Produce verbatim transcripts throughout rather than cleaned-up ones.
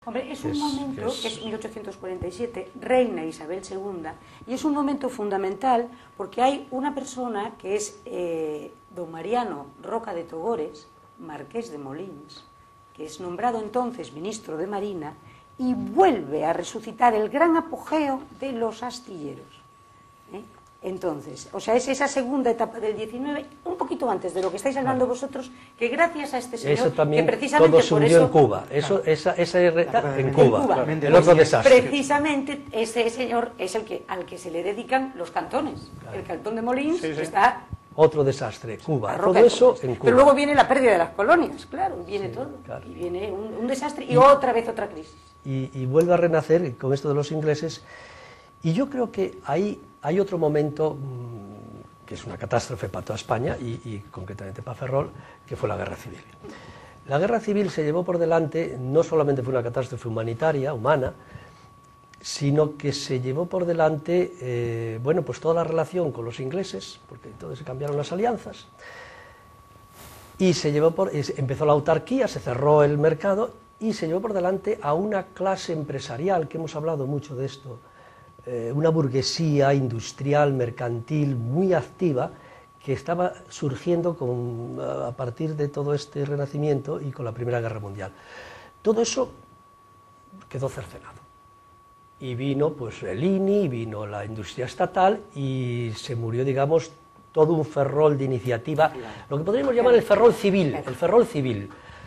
Hombre, es un es, momento, es... que es mil ochocientos cuarenta y siete, reina Isabel segunda, y es un momento fundamental porque hay una persona que es eh, don Mariano Roca de Togores, marqués de Molins, que es nombrado entonces ministro de Marina, y vuelve a resucitar el gran apogeo de los astilleros. ¿Eh? Entonces, o sea, es esa segunda etapa del diecinueve, un poquito antes de lo que estáis hablando vale. vosotros, que gracias a este señor, eso también que precisamente todo por surgió eso, en Cuba, eso, claro. esa, esa en, en Cuba, Cuba. el otro desastre. Precisamente ese señor es el que al que se le dedican los cantones, claro. El cantón de Molins sí, sí. está... Otro desastre, Cuba, todo eso en Cuba. Pero luego viene la pérdida de las colonias, claro, viene sí, todo, claro. Y viene un, un desastre y, y otra vez otra crisis. Y, y vuelve a renacer con esto de los ingleses, y yo creo que ahí hay otro momento mmm, que es una catástrofe para toda España y, y concretamente para Ferrol, que fue la Guerra Civil. La Guerra Civil se llevó por delante, no solamente fue una catástrofe humanitaria, humana, sino que se llevó por delante, eh, bueno, pues toda la relación con los ingleses, porque entonces se cambiaron las alianzas, y se llevó por, empezó la autarquía, se cerró el mercado, y se llevó por delante a una clase empresarial, que hemos hablado mucho de esto, eh, una burguesía industrial, mercantil, muy activa, que estaba surgiendo con, a partir de todo este renacimiento y con la Primera Guerra Mundial. Todo eso quedó cercenado. Y vino pues el I N I, vino la industria estatal y se murió, digamos, todo un Ferrol de iniciativa, lo que podríamos llamar el Ferrol civil, el Ferrol civil.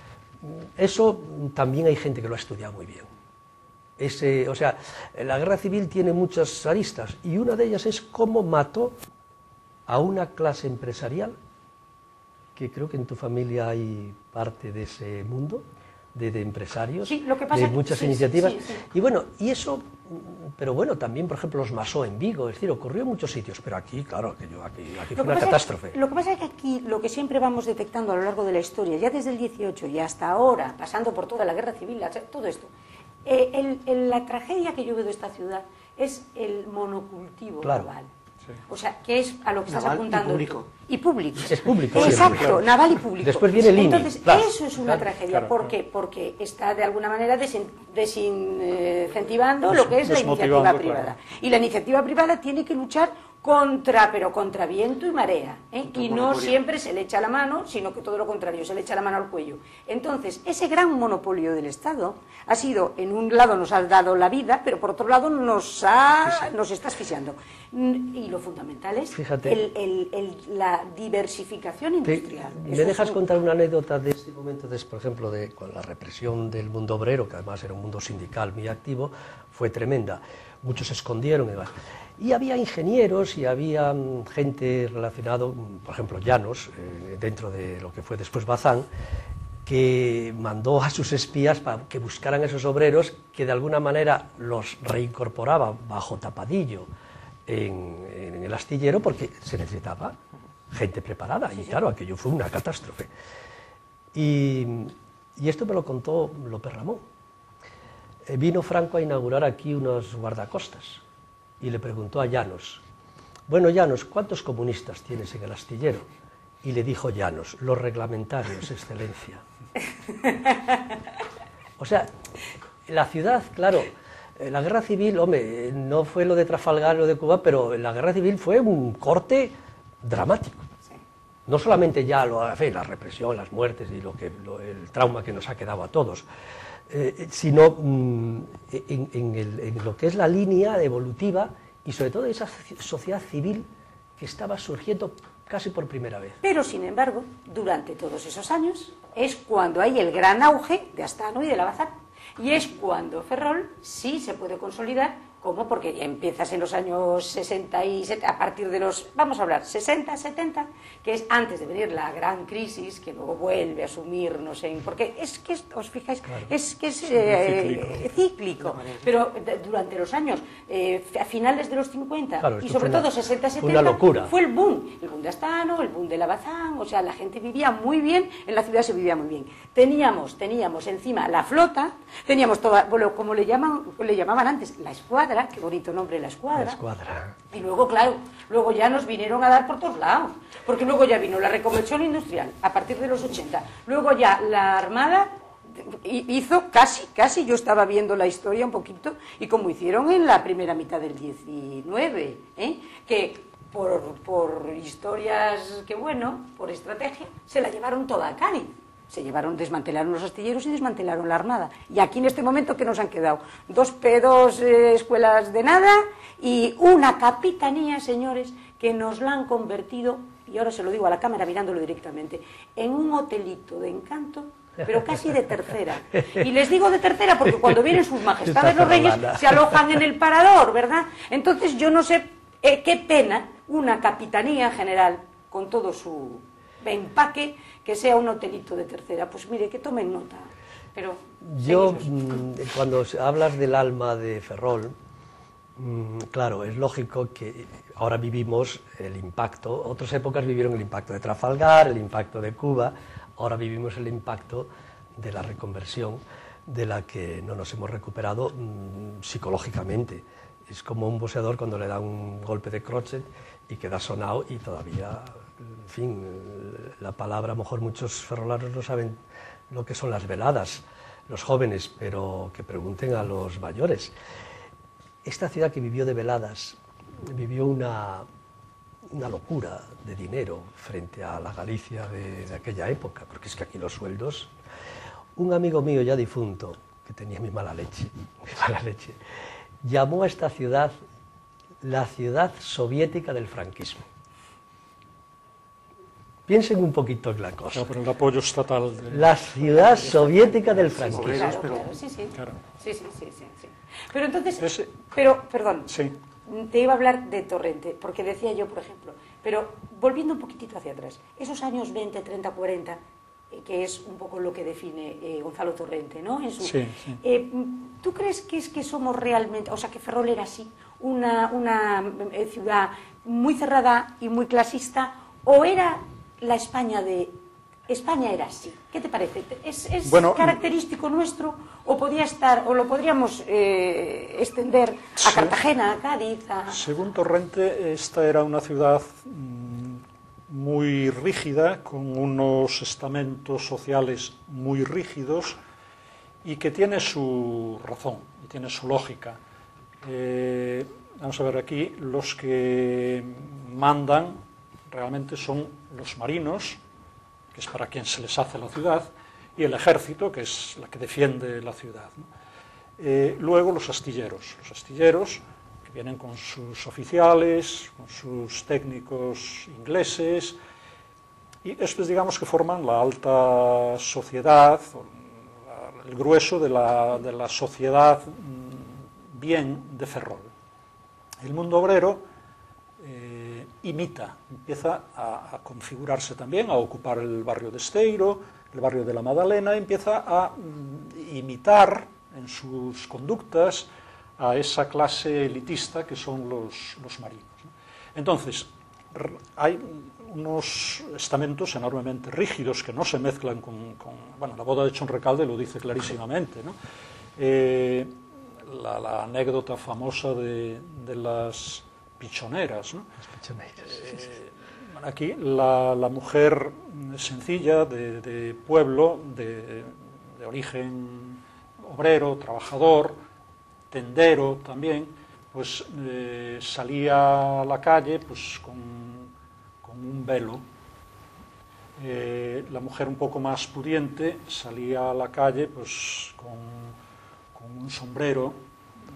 Eso también hay gente que lo ha estudiado muy bien. Ese, o sea, la guerra civil tiene muchas aristas y una de ellas es cómo mató a una clase empresarial, que creo que en tu familia hay parte de ese mundo, de, de empresarios, sí, lo que pasa de muchas sí, iniciativas, sí, sí, sí. Y bueno, y eso, pero bueno, también, por ejemplo, los Masó en Vigo, es decir, ocurrió en muchos sitios, pero aquí, claro, aquello, aquí, aquí fue una catástrofe. Es, lo que pasa es que aquí, lo que siempre vamos detectando a lo largo de la historia, ya desde el dieciocho y hasta ahora, pasando por toda la guerra civil, todo esto, eh, el, el, la tragedia que yo veo de esta ciudad es el monocultivo claro. naval. Sí. O sea, que es a lo que estás naval apuntando. Y público. Y público. Es público. Exacto, claro. naval y público. Después viene el I N I. Entonces, claro. eso es una claro. tragedia. Claro, ¿Por claro. qué? Porque está de alguna manera desincentivando lo que es la iniciativa privada. Claro. Y la iniciativa privada tiene que luchar contra, pero contra viento y marea. ¿eh? Y no siempre se le echa la mano, sino que todo lo contrario, se le echa la mano al cuello. Entonces, ese gran monopolio del Estado ha sido, en un lado nos ha dado la vida, pero por otro lado nos, ha, sí, sí. nos está asfixiando. Y lo fundamental es Fíjate, el, el, el, la diversificación industrial. Te, ¿Me dejas muy... contar una anécdota de este momento, de, por ejemplo, de con la represión del mundo obrero, que además era un mundo sindical muy activo, fue tremenda. Muchos se escondieron y demás. Y había ingenieros y había um, gente relacionada, por ejemplo, Llanos, eh, dentro de lo que fue después Bazán, que mandó a sus espías para que buscaran a esos obreros que de alguna manera los reincorporaba bajo tapadillo en, en el astillero porque se necesitaba gente preparada y claro, aquello fue una catástrofe. Y, y esto me lo contó López Ramón. Eh, vino Franco a inaugurar aquí unos guardacostas y le preguntó a Llanos, bueno, Llanos, ¿cuántos comunistas tienes en el astillero? Y le dijo Llanos, los reglamentarios, excelencia. O sea, la ciudad, claro, la guerra civil, hombre, no fue lo de Trafalgar, lo de Cuba, pero la guerra civil fue un corte dramático. No solamente ya lo, la represión, las muertes y lo que, lo, el trauma que nos ha quedado a todos, eh, sino mm, en, en, el, en lo que es la línea evolutiva y sobre todo esa sociedad civil que estaba surgiendo casi por primera vez. Pero, sin embargo, durante todos esos años es cuando hay el gran auge de Astano y de Lavazán. Y es cuando Ferrol sí se puede consolidar, como porque empiezas en los años sesenta y setenta, a partir de los, vamos a hablar, sesenta, setenta, que es antes de venir la gran crisis, que luego vuelve a sumirnos en... Porque es que, os fijáis, claro. es que es eh, cíclico, cíclico pero de, durante los años, eh, a finales de los cincuenta, claro, y sobre una, todo sesenta, setenta, locura. Fue el boom, el boom de Astano, el boom de Lavazán, o sea, la gente vivía muy bien, en la ciudad se vivía muy bien. Teníamos, teníamos encima la flota, teníamos toda, bueno, como le, llaman, le llamaban antes, la escuadra, qué bonito nombre, la escuadra. La escuadra. Y luego, claro, luego ya nos vinieron a dar por todos lados, porque luego ya vino la reconversión industrial, a partir de los ochenta, luego ya la Armada hizo casi, casi, yo estaba viendo la historia un poquito, y como hicieron en la primera mitad del diecinueve, ¿eh? que por, por historias, que bueno, por estrategia, se la llevaron toda a Cádiz. Se llevaron, desmantelaron los astilleros y desmantelaron la armada. Y aquí en este momento, ¿qué nos han quedado? Dos pedos, eh, escuelas de nada, y una capitanía, señores, que nos la han convertido, y ahora se lo digo a la cámara mirándolo directamente, en un hotelito de encanto, pero casi de tercera. Y les digo de tercera porque cuando vienen sus majestades los reyes se alojan en el parador, ¿verdad? Entonces yo no sé eh, qué pena una capitanía general con todo su empaque que sea un hotelito de tercera. Pues mire, que tomen nota. Pero yo, seguimos. Cuando hablas del alma de Ferrol, claro, es lógico que ahora vivimos el impacto, otras épocas vivieron el impacto de Trafalgar, el impacto de Cuba, ahora vivimos el impacto de la reconversión de la que no nos hemos recuperado mmm, psicológicamente. Es como un boxeador cuando le da un golpe de crochet y queda sonado y todavía, en fin, la palabra, a lo mejor muchos ferrolanos no saben lo que son las veladas, los jóvenes, pero que pregunten a los mayores. Esta ciudad que vivió de veladas, vivió una, una locura de dinero frente a la Galicia de, de aquella época, porque es que aquí los sueldos... Un amigo mío ya difunto, que tenía mi mala leche, mi mala leche, llamó a esta ciudad la ciudad soviética del franquismo. Piensen un poquito en la cosa. No, pero el apoyo estatal... De... La ciudad soviética del franquismo. Sí, claro, pero... claro, sí, sí. Claro. Sí, sí, sí, sí, sí. Pero entonces, Ese... pero, perdón, sí. te iba a hablar de Torrente, porque decía yo, por ejemplo, pero volviendo un poquitito hacia atrás, esos años veinte, treinta, cuarenta, eh, que es un poco lo que define eh, Gonzalo Torrente, ¿no? En su, sí, sí. Eh, ¿Tú crees que es que somos realmente, o sea, que Ferrol era así, una, una eh, ciudad muy cerrada y muy clasista, o era la España de... España era así? ¿Qué te parece? ¿Es, es bueno, característico nuestro o podría estar, o lo podríamos eh, extender a sí. Cartagena, a Cádiz? A... Según Torrente, esta era una ciudad mmm, muy rígida, con unos estamentos sociales muy rígidos y que tiene su razón, y tiene su lógica. Eh, vamos a ver aquí, los que mandan realmente son los marinos, que es para quien se les hace la ciudad, y el ejército, que es la que defiende la ciudad, ¿no? Eh, luego los astilleros, los astilleros que vienen con sus oficiales, con sus técnicos ingleses, y estos, digamos, que forman la alta sociedad, el grueso de la, de la sociedad bien de Ferrol. El mundo obrero Eh, imita, empieza a, a configurarse también, a ocupar el barrio de Esteiro, el barrio de la Madalena, empieza a mm, imitar en sus conductas a esa clase elitista que son los, los marinos, ¿no? Entonces, hay unos estamentos enormemente rígidos que no se mezclan con... con bueno, la boda de Chonrecalde lo dice clarísimamente, ¿no? Eh, la, la anécdota famosa de, de las... pichoneras, ¿no? Eh, aquí la, la mujer sencilla de, de pueblo, de, de origen obrero, trabajador, tendero también, pues eh, salía a la calle pues con, con un velo. Eh, la mujer un poco más pudiente salía a la calle pues con, con un sombrero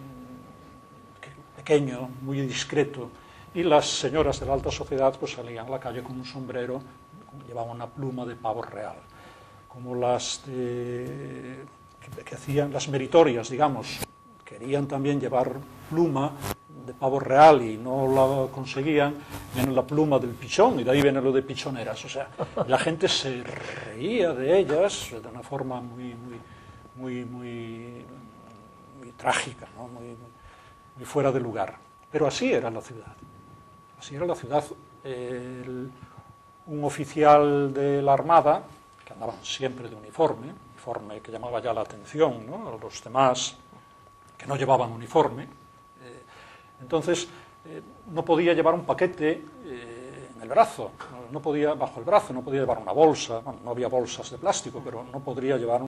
pequeño, muy discreto, y las señoras de la alta sociedad pues salían a la calle con un sombrero, llevaban una pluma de pavo real, como las de, que, que hacían las meritorias, digamos, querían también llevar pluma de pavo real y no la conseguían, viene la pluma del pichón y de ahí viene lo de pichoneras, o sea, la gente se reía de ellas de una forma muy, muy, muy, muy, muy trágica, ¿no? Muy, muy, y fuera de lugar, pero así era la ciudad, así era la ciudad. El, un oficial de la Armada, que andaban siempre de uniforme, uniforme que llamaba ya la atención, ¿no? A los demás que no llevaban uniforme, eh, entonces eh, no podía llevar un paquete eh, en el brazo, no, no podía, bajo el brazo, no podía llevar una bolsa, bueno, no había bolsas de plástico, pero no podría llevar un